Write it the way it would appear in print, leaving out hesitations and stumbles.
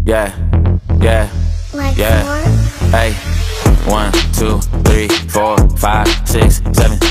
Yeah, yeah, Like yeah. more? Hey, 1, 2, 3, 4, 5, 6, 7.